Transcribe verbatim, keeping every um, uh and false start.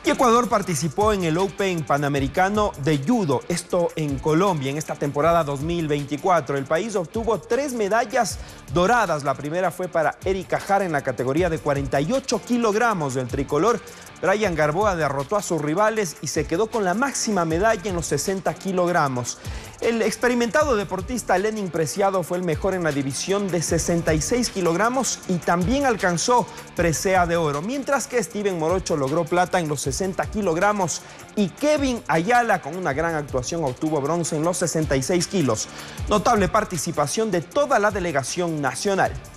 Y Ecuador participó en el Open Panamericano de Judo, esto en Colombia, en esta temporada dos mil veinticuatro. El país obtuvo tres medallas doradas. La primera fue para Erika Jara en la categoría de cuarenta y ocho kilogramos del tricolor. Brian Garboa derrotó a sus rivales y se quedó con la máxima medalla en los sesenta kilogramos. El experimentado deportista Lenin Preciado fue el mejor en la división de sesenta y seis kilogramos y también alcanzó presea de oro, mientras que Steven Morocho logró plata en los sesenta kilogramos y Kevin Ayala, con una gran actuación, obtuvo bronce en los sesenta y seis kilos. Notable participación de toda la delegación nacional.